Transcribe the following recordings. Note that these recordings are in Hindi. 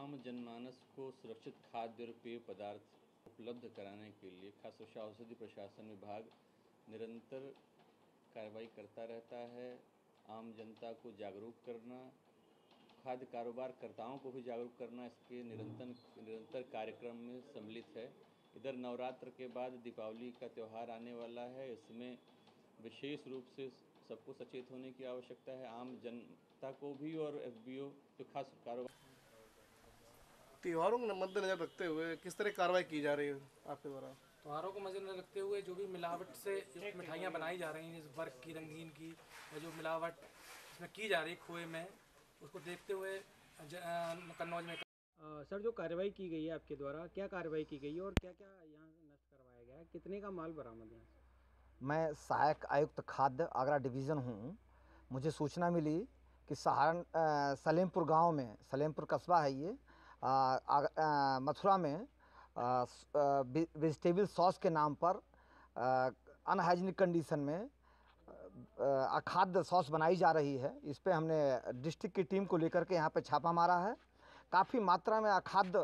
आम जनमानस को सुरक्षित खाद्य और पेय पदार्थ उपलब्ध कराने के लिए खासतौर औषधि प्रशासन विभाग निरंतर कार्रवाई करता रहता है। आम जनता को जागरूक करना, खाद्य कारोबारकर्ताओं को भी जागरूक करना इसके निरंतर कार्यक्रम में सम्मिलित है। इधर नवरात्र के बाद दीपावली का त्यौहार आने वाला है। इसमें विशेष रूप से सबको सचेत होने की आवश्यकता है, आम जनता को भी और एफबीओ जो खास कारोबार। त्योहारों को मद्देनजर रखते हुए किस तरह कार्रवाई की जा रही है आपके द्वारा? त्योहारों को मद्देनजर रखते हुए जो भी मिलावट से मिठाइयाँ बनाई जा रही हैं, जैसे वर्क की, रंगीन की, या जो मिलावट इसमें की जा रही है खोए में, उसको देखते हुए कन्नौज में सर, जो कार्रवाई की गई है आपके द्वारा, क्या कार्रवाई की गई है और क्या क्या यहाँ नष्ट करवाया गया है, कितने का माल बरामद है? मैं सहायक आयुक्त खाद्य आगरा डिवीज़न हूँ। मुझे सूचना मिली कि सलेमपुर गांव में, सलेमपुर कस्बा है ये, मथुरा में वेजिटेबल सॉस के नाम पर अनहाइजीनिक कंडीशन में अखाद्य सॉस बनाई जा रही है। इस पे हमने डिस्ट्रिक्ट की टीम को लेकर के यहाँ पे छापा मारा है। काफ़ी मात्रा में अखाद्य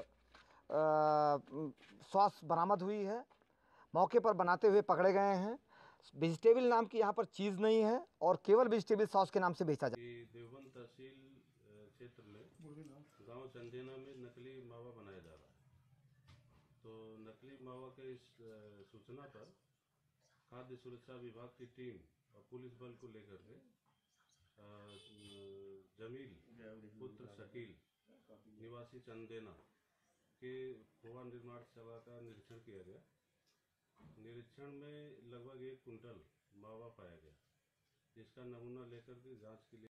सॉस बरामद हुई है। मौके पर बनाते हुए पकड़े गए हैं। वेजिटेबल नाम की यहाँ पर चीज़ नहीं है और केवल वेजिटेबल सॉस के नाम से बेचा जाए। देवबंद तहसील क्षेत्र में गांव चंदेना में नकली मावा बनाया जा रहा है। तो नकली मावा के इस सूचना पर खाद्य सुरक्षा विभाग की टीम और पुलिस बल को लेकर के जमील पुत्र शकील निवासी चंदेना के खोआ निर्माणशाला का निरीक्षण किया गया। निरीक्षण में लगभग 1 कुंटल मावा पाया गया, जिसका नमूना लेकर के जांच के लिए